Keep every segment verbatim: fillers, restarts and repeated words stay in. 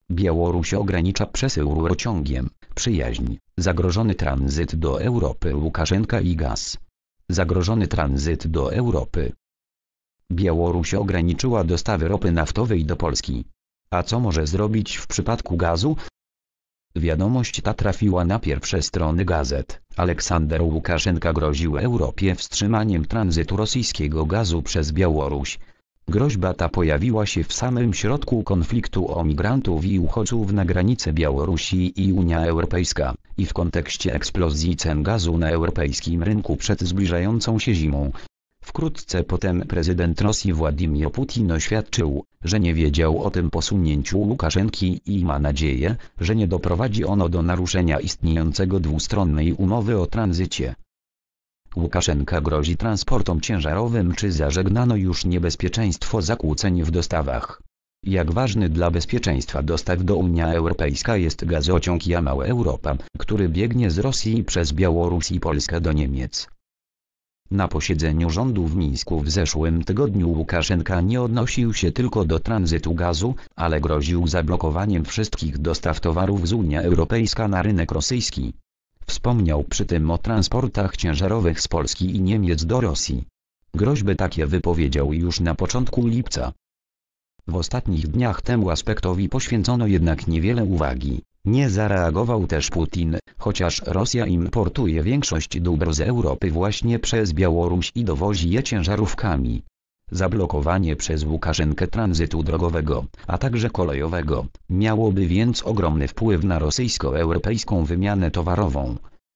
Białoruś ogranicza przesył rurociągiem. Przyjaźń. Zagrożony tranzyt do Europy. Łukaszenka i gaz. Zagrożony tranzyt do Europy. Białoruś ograniczyła dostawy ropy naftowej do Polski. A co może zrobić w przypadku gazu? Wiadomość ta trafiła na pierwsze strony gazet. Aleksander Łukaszenka groził Europie wstrzymaniem tranzytu rosyjskiego gazu przez Białoruś. Groźba ta pojawiła się w samym środku konfliktu o migrantów i uchodźców na granicy Białorusi i Unia Europejska, i w kontekście eksplozji cen gazu na europejskim rynku przed zbliżającą się zimą. Wkrótce potem prezydent Rosji Władimir Putin oświadczył, że nie wiedział o tym posunięciu Łukaszenki i ma nadzieję, że nie doprowadzi ono do naruszenia istniejącego dwustronnej umowy o tranzycie. Łukaszenka grozi transportom ciężarowym. Czy zażegnano już niebezpieczeństwo zakłóceń w dostawach? Jak ważny dla bezpieczeństwa dostaw do Unia Europejska jest gazociąg Jamał-Europa, który biegnie z Rosji przez Białoruś i Polskę do Niemiec? Na posiedzeniu rządu w Mińsku w zeszłym tygodniu Łukaszenka nie odnosił się tylko do tranzytu gazu, ale groził zablokowaniem wszystkich dostaw towarów z Unii Europejskiej na rynek rosyjski. Wspomniał przy tym o transportach ciężarowych z Polski i Niemiec do Rosji. Groźby takie wypowiedział już na początku lipca. W ostatnich dniach temu aspektowi poświęcono jednak niewiele uwagi. Nie zareagował też Putin, chociaż Rosja importuje większość dóbr z Europy właśnie przez Białoruś i dowozi je ciężarówkami. Zablokowanie przez Łukaszenkę tranzytu drogowego, a także kolejowego, miałoby więc ogromny wpływ na rosyjsko-europejską wymianę towarową.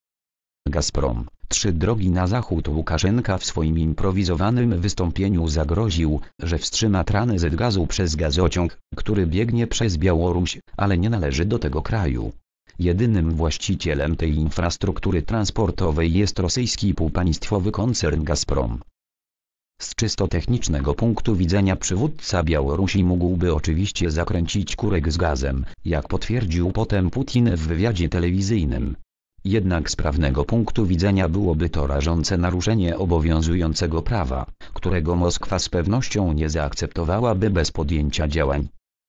Gazprom. Trzy drogi na zachód. Łukaszenka w swoim improwizowanym wystąpieniu zagroził, że wstrzyma tranzyt gazu przez gazociąg, który biegnie przez Białoruś, ale nie należy do tego kraju. Jedynym właścicielem tej infrastruktury transportowej jest rosyjski półpaństwowy koncern Gazprom. Z czysto technicznego punktu widzenia przywódca Białorusi mógłby oczywiście zakręcić kurek z gazem, jak potwierdził potem Putin w wywiadzie telewizyjnym. Jednak z prawnego punktu widzenia byłoby to rażące naruszenie obowiązującego prawa, którego Moskwa z pewnością nie zaakceptowałaby bez podjęcia działań.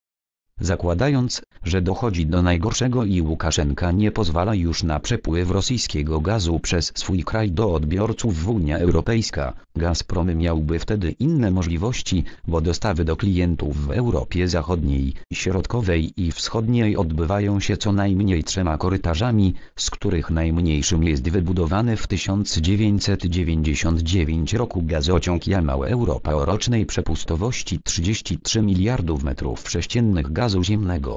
Zakładając, że dochodzi do najgorszego i Łukaszenka nie pozwala już na przepływ rosyjskiego gazu przez swój kraj do odbiorców w Unia Europejska, Gazprom miałby wtedy inne możliwości, bo dostawy do klientów w Europie Zachodniej, Środkowej i Wschodniej odbywają się co najmniej trzema korytarzami, z których najmniejszym jest wybudowany w tysiąc dziewięćset dziewięćdziesiątym dziewiątym roku gazociąg Jamał-Europa o rocznej przepustowości trzydzieści trzy miliardów metrów sześciennych gazu ziemnego.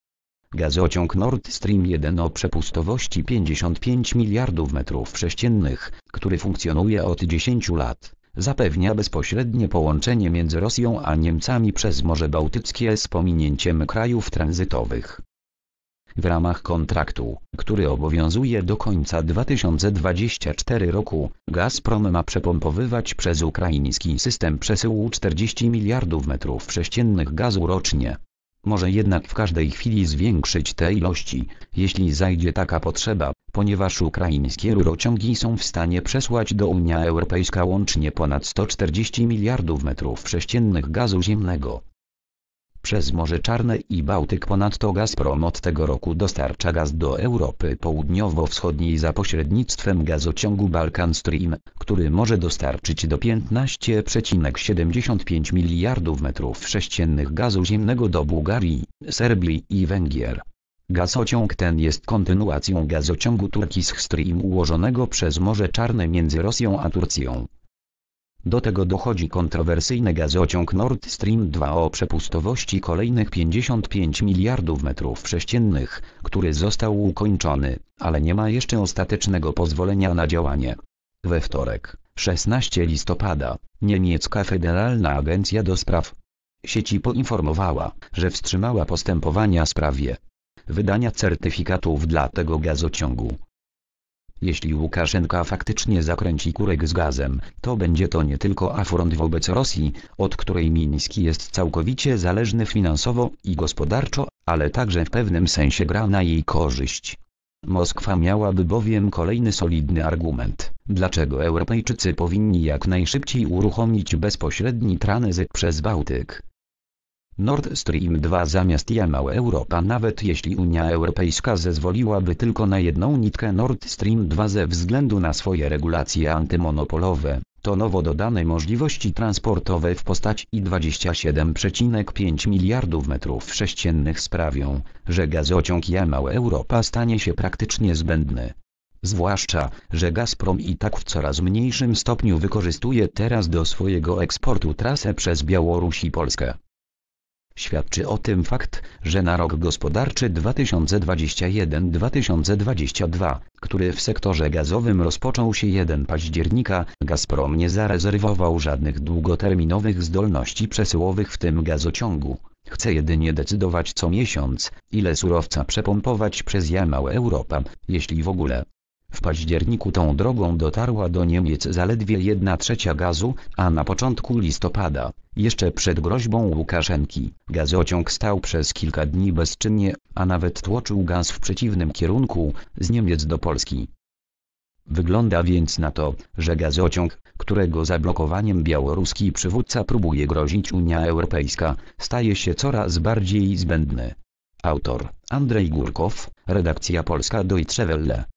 Gazociąg Nord Stream jeden o przepustowości pięćdziesiąt pięć miliardów metrów sześciennych, który funkcjonuje od dziesięciu lat, zapewnia bezpośrednie połączenie między Rosją a Niemcami przez Morze Bałtyckie z pominięciem krajów tranzytowych. W ramach kontraktu, który obowiązuje do końca dwa tysiące dwudziestego czwartego roku, Gazprom ma przepompowywać przez ukraiński system przesyłu czterdzieści miliardów metrów sześciennych gazu rocznie. Może jednak w każdej chwili zwiększyć te ilości, jeśli zajdzie taka potrzeba, ponieważ ukraińskie rurociągi są w stanie przesłać do Unii Europejskiej łącznie ponad sto czterdzieści miliardów metrów sześciennych gazu ziemnego. Przez Morze Czarne i Bałtyk ponadto Gazprom od tego roku dostarcza gaz do Europy Południowo-Wschodniej za pośrednictwem gazociągu Balkan Stream, który może dostarczyć do piętnaście przecinek siedemdziesiąt pięć miliardów metrów sześciennych gazu ziemnego do Bułgarii, Serbii i Węgier. Gazociąg ten jest kontynuacją gazociągu Turkish Stream ułożonego przez Morze Czarne między Rosją a Turcją. Do tego dochodzi kontrowersyjny gazociąg Nord Stream dwa o przepustowości kolejnych pięćdziesiąt pięć miliardów metrów sześciennych, który został ukończony, ale nie ma jeszcze ostatecznego pozwolenia na działanie. We wtorek, szesnastego listopada, niemiecka Federalna Agencja do Spraw Sieci poinformowała, że wstrzymała postępowania w sprawie wydania certyfikatów dla tego gazociągu. Jeśli Łukaszenka faktycznie zakręci kurek z gazem, to będzie to nie tylko afront wobec Rosji, od której Miński jest całkowicie zależny finansowo i gospodarczo, ale także w pewnym sensie gra na jej korzyść. Moskwa miałaby bowiem kolejny solidny argument, dlaczego Europejczycy powinni jak najszybciej uruchomić bezpośredni tranzyt przez Bałtyk. Nord Stream dwa zamiast Jamał Europa. Nawet jeśli Unia Europejska zezwoliłaby tylko na jedną nitkę Nord Stream dwa ze względu na swoje regulacje antymonopolowe, to nowo dodane możliwości transportowe w postaci dwadzieścia siedem przecinek pięć miliardów metrów sześciennych sprawią, że gazociąg Jamał Europa stanie się praktycznie zbędny. Zwłaszcza, że Gazprom i tak w coraz mniejszym stopniu wykorzystuje teraz do swojego eksportu trasę przez Białoruś i Polskę. Świadczy o tym fakt, że na rok gospodarczy dwa tysiące dwudziesty pierwszy do dwa tysiące dwudziestego drugiego, który w sektorze gazowym rozpoczął się pierwszego października, Gazprom nie zarezerwował żadnych długoterminowych zdolności przesyłowych w tym gazociągu. Chce jedynie decydować co miesiąc, ile surowca przepompować przez Jamał Europa, jeśli w ogóle. W październiku tą drogą dotarła do Niemiec zaledwie jedna trzecia gazu, a na początku listopada, jeszcze przed groźbą Łukaszenki, gazociąg stał przez kilka dni bezczynnie, a nawet tłoczył gaz w przeciwnym kierunku, z Niemiec do Polski. Wygląda więc na to, że gazociąg, którego zablokowaniem białoruski przywódca próbuje grozić Unia Europejska, staje się coraz bardziej zbędny. Autor: Andrzej Górkow, redakcja polska Deutsche Welle.